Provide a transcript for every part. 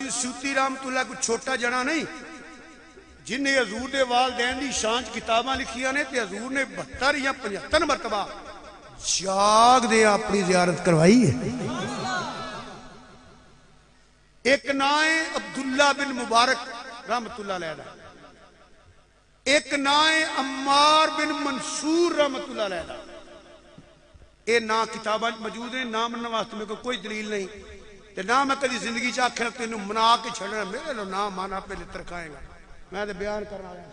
سیوطی رحمت اللہ کوئی چھوٹا جنا نہیں جنہیں حضور دے والدین دی شان کتاباں لکھیاں نے تے حضور نے 72 یا 75 مرتبہ جاگ دے اپنی زیارت کروائی ہے. ایک نام ہے عبداللہ بن مبارک رحمت اللہ علیہ، ایک نام ہے عمار بن منصور رحمت اللہ علیہ. یہ نام کتاباں موجود ہیں، نام مننے واسطے میں کوئی دلیل نہیں تے نہ میں کدی زندگی چ آکھنا تینوں منا کے چھڑنا میرے لو نام مانا پہ لتر کھائے گا. میں تے بیان کرنا آیا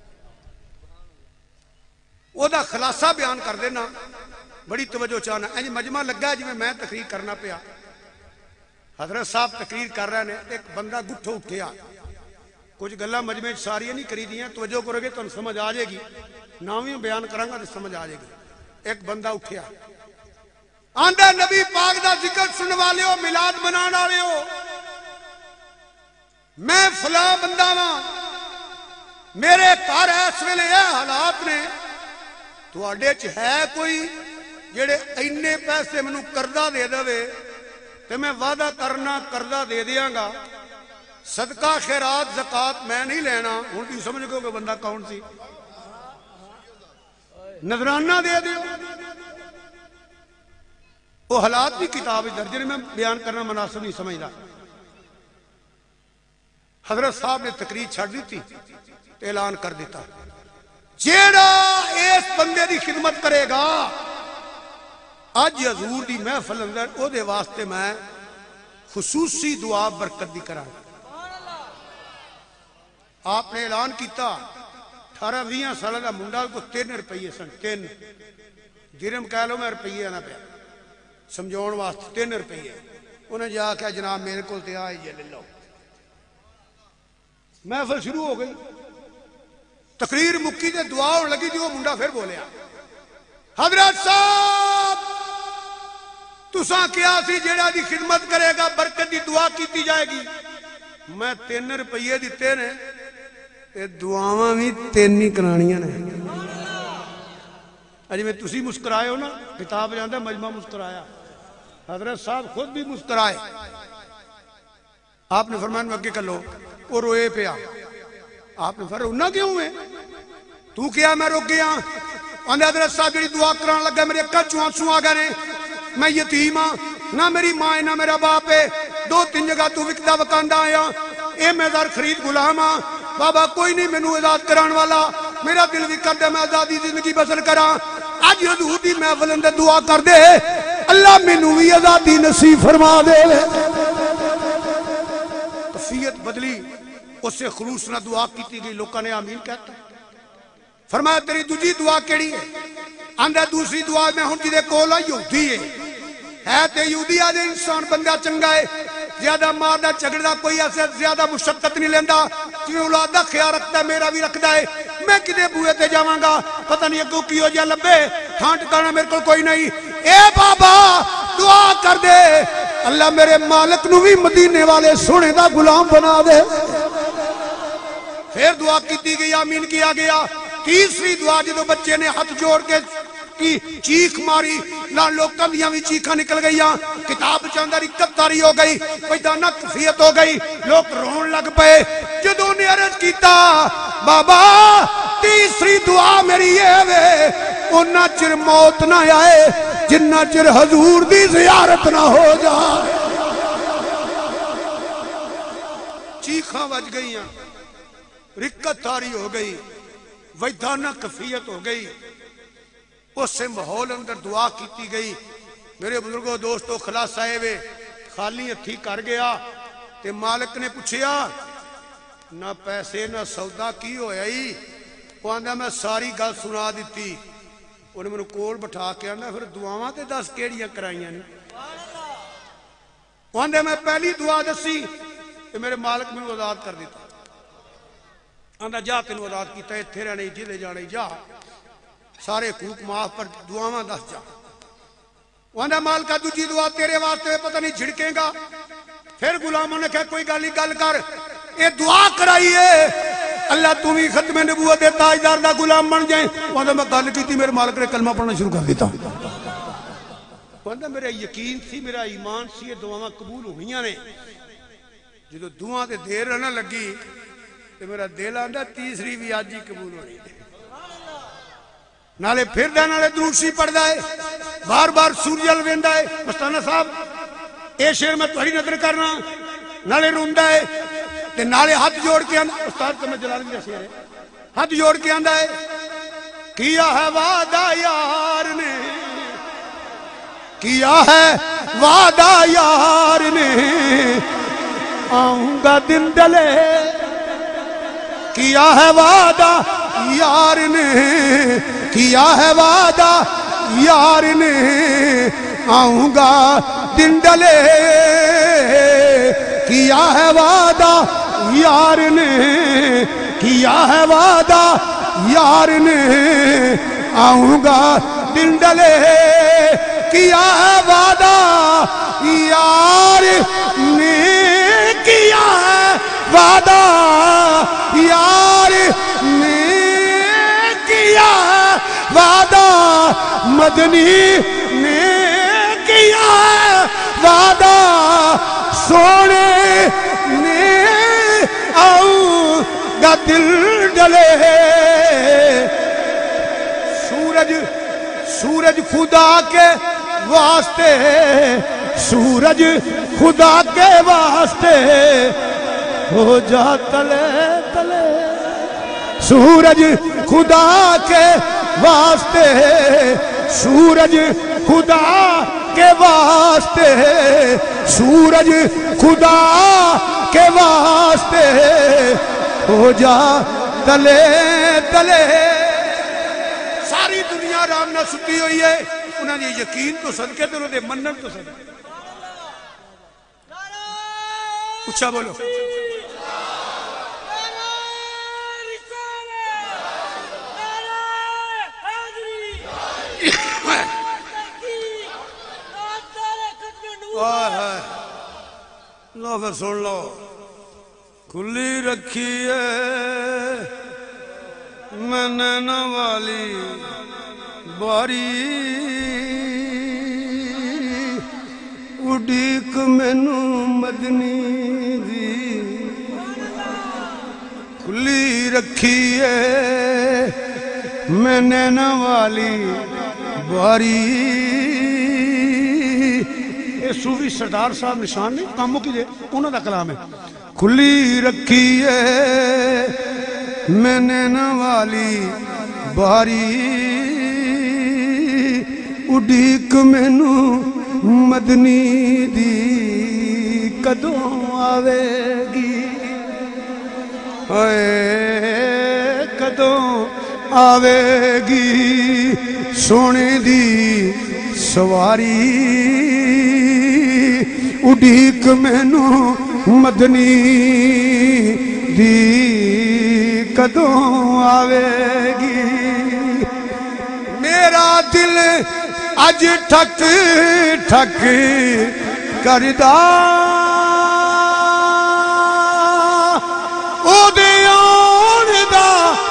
او دا خلاصہ بیان کر دینا بڑی توجہ چاہنا. انج مجمع لگا جی میں تقریر کرنا پیا، حضرت صاحب تقریر کر رہے ہیں، ایک بندہ گٹھو اٹھیا. کچھ گلاں مجمع ساری نہیں کری دیاں، توجہ کرو گے تو سمجھ آ جائے گی، ناویں بیان کراں گا تو سمجھ آ جائے گی. ایک بندہ اٹھیا آندا نبی پاک دا ذکر سننے والے ہو، میلاد منان والے ہو، میں فلاں بندہ ہاں، میرے گھر اس ویلے یہ حالات نے، تواڈے چ ہے کوئی جڑے اینے پیسے مینوں قرضہ دے دے تے میں وعدہ کرنا قرضہ دے دیاں گا، صدقہ خیرات زکات میں نہیں لینا. ہن تسی سمجھ گئے کہ بندہ کون سی. نذرانہ دے دیو. وہ حالات بھی کتاب درجے میں بیان کرنا مناسب نہیں سمجھدا. حضرت صاحب نے تقریر چھڑ دی تھی، اعلان کر دیتا جیڑا اس بندے دی خدمت کرے گا اج حضور دی محفل اندر او دے واسطے میں خصوصی دعا برکت دی کراں. آپ نے اعلان کیتا 18-20 سال کا منڈا کو 3 روپیے سن، 3 درہم کہہ لو میں روپیے نہ پیا سمجھاؤن واسطے 3 روپیے. انہیں جا کے جناب میرے کو تے آئے جی لے لو. محفل شروع ہو گئی، تقریر مکی تے دعا ہونے لگی تھی. وہ منڈا پھر بولیا حضرت صاحب تساں کیا سی جیڑا دی خدمت کرے گا برکت دی دعا کیتی جائے گی. میں 3 روپیے دیتے نے تے دعاواں بھی 3 ہی کرانیاں نے. اج میں تسی مسکرائے ہو نا، کتاب جاندا مجمع مسکرایا، حضرت صاحب خود بھی مسکرائے. آپ نے فرمایا اگے کر لو. وہ روئے پیا. آپ نے فرمایا رونا کیوں ہے؟ تو کیا میں رک گیا؟ حضرت صاحب جڑی دعا کران لگا میرے اکھاں چوں آنسو آ گئے نے. میں یتیم ہاں، نہ میری ماں ہے نہ میرا باپ ہے، 2-3 جگہ تو وکدا وکاندا آیا، اے میں در خرید غلام ہاں. بابا کوئی نہیں مینوں آزاد کران والا، میرا دل بھی کر دے میں آزادی زندگی بسر کراں. اج حضور دی محفل اندر دعا کر دے اللہ مینوں بھی آزادی نصیب فرما دے. کیفیت بدلی، اس سے خلوص نہ دعا کیتی گئی. لوکاں نے آمین کہتا. فرمایا تیری دوسری دعا کیڑی ہے؟ آندا دوسری دعا میں ہن جدے کول آ یہودی ہے تے یہودی آ دے انسان بندہ چنگا ہے، زیادہ ماردا جھگڑدا کوئی ایسے زیادہ مشقت نہیں لیندا، جویں اولاد دا خیال رکھتا ہے میرا بھی رکھدا ہے. میں کدے بوئے تے جاواں گا پتہ نہیں اگوں کی ہو جا لبے، ٹھان ٹکانا میرے کول کوئی نہیں. اے بابا دعا کر دے اللہ میرے مالک نو بھی مدینے والے سونے دا غلام بنا دے. پھر دعا کیتی گئی، آمین کیا گیا. تیسری دعا جدو بچے نے ہاتھ جوڑ کے کی چیخ ماری، نہ لوکاں دیاں بھی چیخاں نکل گئیاں، کتاب چاندر اکتاری ہو گئی، ویدانہ کفیت ہو گئی، لوگ رون لگ پئے. جدو نے عرض کیتا بابا تیسری دعا میری یہ وے انہا چر موت نہ آئے جنہ چر حضور دی زیارت نہ ہو جائے. چیخاں بج گئیاں، رکت تاری ہو گئی، ویدانہ کفیت ہو گئی. اس سے ماحول اندر دعا کیتی گئی. میرے بزرگوں دوستو خلاصہ ہے خالی ہتھی کر گیا تے مالک نے پوچھیا نہ پیسے نہ سودا کی ہویا ہی. وہ آندا میں ساری گل سنا دیتی. انہیں میں کول بٹھا کے آندا پھر دعاواں تے 10 کیڑیاں کرائیاں نے. وہ آندا میں پہلی دعا دسی کہ میرے مالک میں آزاد کر دیتا. آندا جا تینوں آزاد کیتا ایتھے رہنے جدے جانے جا سارے حقوق معاف پر دعاواں دس جا. وہاں مالکہ دوجی دعا تیرے واسطے پتہ نہیں جھڑکیں گا. پھر غلاموں نے کہا کوئی گالی گل کر، اے دعا کرائیے اللہ تمہیں ختم نبوت دے تاجدار دا غلام بن جائیں. وہاں میں گل کی تھی میرے مالک نے کلمہ پڑھنا شروع کر دیتا. وہاں میرا یقین سی میرا ایمان سی یہ دعاواں قبول ہوئیاں نے. جدو دعا تے دیر نہ لگی تو میرا دل آندا تیسری بھی آج ہی قبول ہونی ہے نالے پھر دا نالے دروسی پڑھ دا ہے بار بار سوریل ویندا ہے مستانہ صاحب اے شعر میں تہاڈی نظر کرنا نالے روندا ہے تے نالے ہاتھ جوڑ کے آندا استاد تو میں جلال دا شعر ہے ہاتھ جوڑ کے آندا ہے کیا ہے وعدہ یار نے کیا ہے وعدہ یار نے آؤں گا دن ڈلے کیا ہے وعدہ یار نے کیا ہے وعدہ یار نے آؤں گا دن ڈلے کیا ہے وعدہ یار نے کیا ہے وعدہ یار نے آؤں گا دن ڈلے کیا ہے وعدہ یار نے کیا ہے وعدہ یار نے کیا ہے وعدہ مدنی نے کیا ہے وعدہ سونے نے آؤں گا دل ڈلے سورج خدا کے واسطے سورج خدا کے واسطے ہو جا تلے تلے سورج خدا کے واسطے سورج خدا کے واسطے سورج خدا کے واسطے ہو جا تلے تلے ساری دنیا آرام نہ ستی ہوئی ہے انہوں نے یقین تو صدقے تو انہوں نے منن تو صدقے اچھا بولو لو پھر سن لو کھلی رکھی ہے میں نینا والی باری اڈیک مینو مدنی دی کھلی رکھی ہے میں نینا والی باری یہ صوفی سردار صاحب نشان نہیں کاموں کی دے انہوں دا کلام ہے کھلی رکھی ہے میں نینا والی باری اڈیک مینو مدنی دی کدوں آوے گی کدوں آوے گی سونے دی سواری اڈیک مینو مدنی دی کدوں آوے گی میرا دل اج ٹھک ٹھک کردا او دے آن دا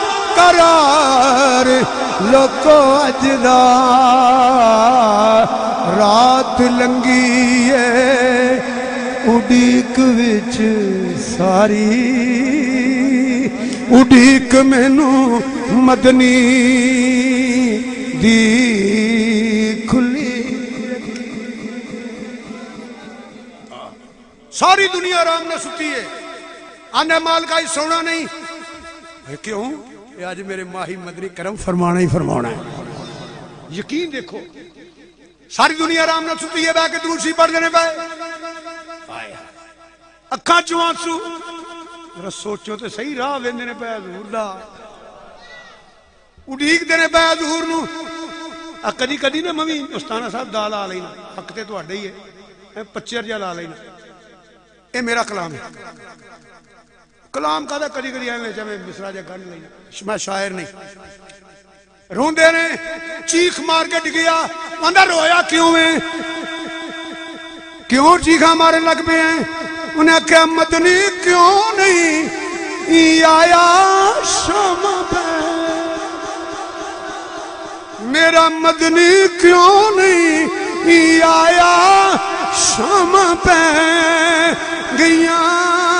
قرار لوکو اج دا رات لنگی ہے اڈیک وچ ساری اڈیک مینو مدنی دی کھلی ساری دنیا آرام نہ ستی ہے آنے مال کا ہی سونا نہیں کیوں یہ آج میرے ماہی مدنی کرم فرمانا ہی فرمانا ہے یقین دیکھو ساری دنیا آرام نہ ستی ہے بہ کے دروسی پڑھ دینے پہ اکھاں چوان سو ذرا سوچو تے صحیح راہ ویندے پے حضور دا اڈیک دینے پے حضور نو کدی کدی نہ ممی استانا صاحب دا لا لینا حق تے تہاڈا ہی ہے پچر جا لا لینا اے میرا کلام ہے کلام کا کدی کدی ایویں جویں مصرا جا گن لینا میں شاعر نہیں روندے نے چیخ مار کے ڈگیا آندا رویا کیوں ہے کیوں چیخاں مارن لگ پے ہیں انہیں کہا مدنی کیوں نہیں آیا شام پہ میرا مدنی کیوں نہیں آیا شام پہ گیاں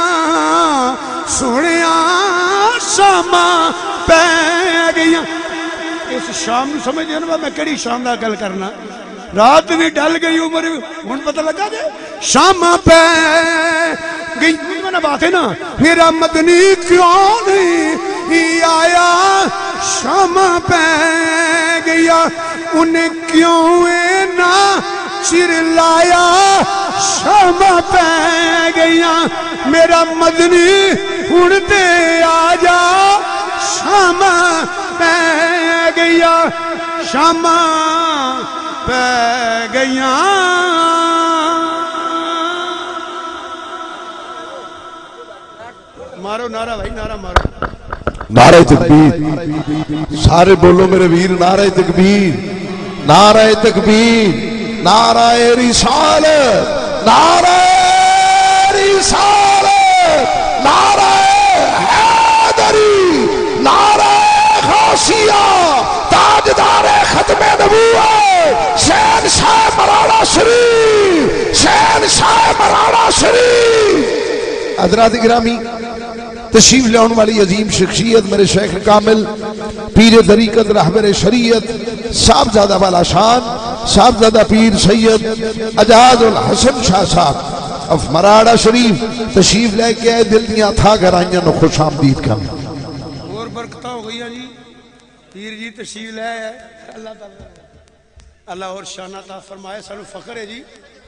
شاماں پہ گئیاں. اس شام نو سمجھ دے نا میں کیڑی شام دا گل کرنا. رات بھی ڈل گئی عمر ہن پتہ لگا دے شاماں پہ گئی. میں بات ہے نا میرا مدنی کیوں نہیں آیا شاماں پہ گیا انہیں کیوں نہ چر لایا شاماں پہ گیا میرا مدنی اڑتے آ جا شاماں پہ گیا شاماں پہ گیا. مارو نعرہ بھائی نعرہ مارو. نعرہ تکبیر سارے بولو میرے ویر نعرہ تکبیر نعرہ تکبیر نعرہ رسالت نعرہ رسالت نعرہ حیدری نعرہ غوثیہ تاجدار ختم نبوت شہنشاہ مراڑہ شریف شہنشاہ مراڑہ شریف. حضرات گرامی تشریف لیاؤن والی عظیم شخصیت میرے شیخ کامل پیر طریقت رہبر شریعت صاحبزادہ والا شان صاحبزادہ پیر سید اجاز الحسن شاہ صاحب اف مراڑہ شریف تشریف لے کے آئے دل دیاں تھا گرائیاں نو خوش آمدید کرنا. اور برکتہ ہو گئی جی پیر جی تشریف لے آئے اللہ تعالیٰ اللہ اور شانہ تا فرمائے سانو فخر ہے جی.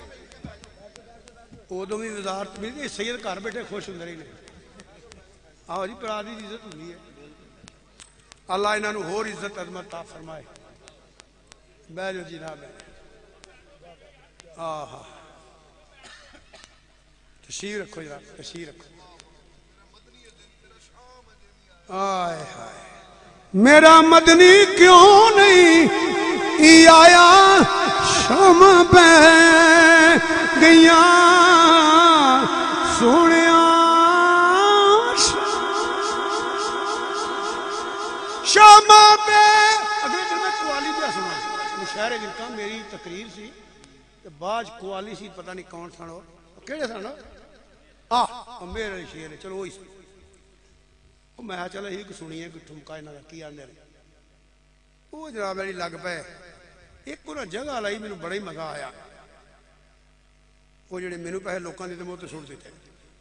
ادو بھی وزارت بھی سید گھر بیٹھے خوش ہوں رہے نے. آؤ جی پرادی دی عزت ہوئی ہے اللہ انہاں نو اور عزت عظمت تا فرمائے. بیٹھ جو جی نہ بیٹھ آہا تشریف رکھو جناب تشریف رکھو. آئے ہائے میرا مدنی کیوں نہیں آیا شام پہ گئیاں سونیا شام پہ. اگلے دن میں قوالی پہ سنا شہر گلکا میری تقریر سی باج قوالی سی پتہ نہیں کون سنو کیڑے سنو میرے شیر چلو وہی سی. میں چلو ہی سنی ہے کہ ٹھمکا انہاں دا کی آندے نے. وہ جناب میری لگ پے ایک انہاں جگہ لائی مینوں بڑا ہی مزہ آیا. وہ جڑے مینوں پیسے لوکاں دے تے مو تے سٹ دتے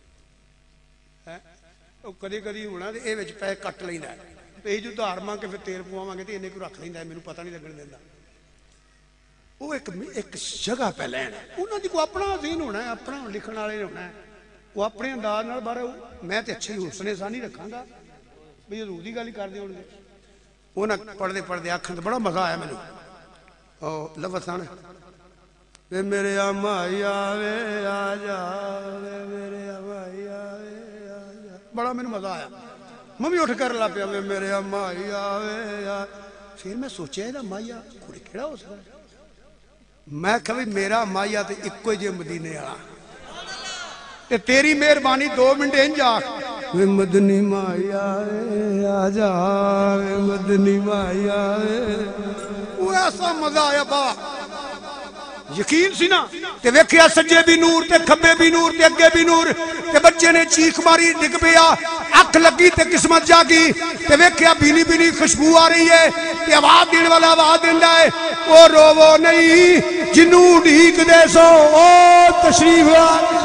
وہ کدی کدی ہونا تے اے وچ پیسے کٹ لیندا ہے پی جو دھار مانگ کے پھر تیل پواواں گے تے انہیں کو رکھ لیندا ہے مینوں پتہ نہیں لگن دیندا. وہ ایک جگہ پہ لین انہاں دی کو اپنا ذہن ہونا ہے اپنا لکھن والے ہونا ہے وہ اپنے انداز نال باہر میں تے اچھی حسن ثانی رکھاں گا بھی حضور دی گل کر دے ہون گے. انہاں پڑھدے پڑھدے آکھن تے بڑا مزہ آیا مینوں. او لفظ سن وے میرے امائی آوے آ جا وے میرے امائی آوے آ جا بڑا مینوں مزہ آیا. میں بھی اٹھ کر لا پیا وے میرے امائی آوے آ. پھر میں سوچیا اے امایا کوئی کیڑا ہو سکدا. میں کہ میرا امایا تے اکو جے مدینے والا تے تیری مہربانی 2 منٹ انج آ وے مدنی مایا آ جا وے مدنی مایا. وہ ایسا مزہ آیا با یقین سی نا تے ویکھیا سجے بھی نور تے کھبے بھی نور تے اگے بھی نور تے بچے نے چیخ ماری ڈگ پیا اکھ لگی تے قسمت جاگی تے ویکھیا بینی بینی خوشبو آ رہی ہے تے آواز دین والا آواز دیندا ہے او روو نہیں جنوں ڈھیک دے سو او تشریف